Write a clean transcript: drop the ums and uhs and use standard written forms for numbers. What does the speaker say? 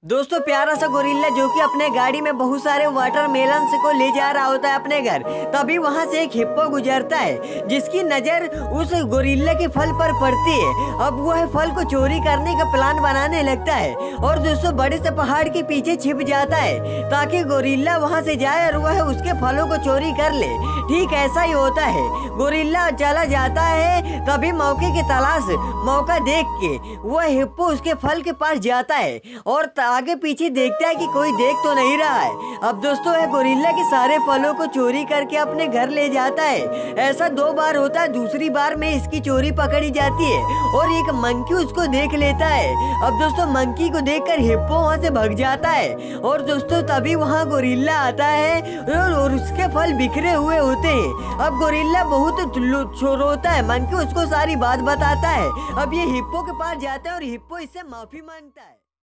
दोस्तों प्यारा सा गोरिल्ला जो कि अपने गाड़ी में बहुत सारे वाटरमेलन को ले जा रहा होता है अपने घर। तभी वहां से एक हिप्पो गुजरता है जिसकी नजर उस गोरिल्ला के फल पर पड़ती है। अब वह फल को चोरी करने का प्लान बनाने लगता है और दोस्तों बड़े से पहाड़ के पीछे छिप जाता है ताकि गोरिल्ला वहां से जाए और वह उसके फलों को चोरी कर ले। ठीक ऐसा ही होता है, गोरिल्ला चला जाता है। तभी मौके की तलाश मौका देख के वह हिप्पो उसके फल के पास जाता है और आगे पीछे देखता है कि कोई देख तो नहीं रहा है। अब दोस्तों वह गोरिल्ला के सारे फलों को चोरी करके अपने घर ले जाता है। ऐसा 2 बार होता है, दूसरी बार में इसकी चोरी पकड़ी जाती है और एक मंकी उसको देख लेता है। अब दोस्तों मंकी को देखकर हिप्पो वहां से भाग जाता है और दोस्तों तभी वहां गोरिल्ला आता है और उसके फल बिखरे हुए होते हैं। अब गोरिल्ला बहुत रोता है, मंकी उसको सारी बात बताता है। अब ये हिप्पो के पास जाता है और हिप्पो इससे माफी मांगता है।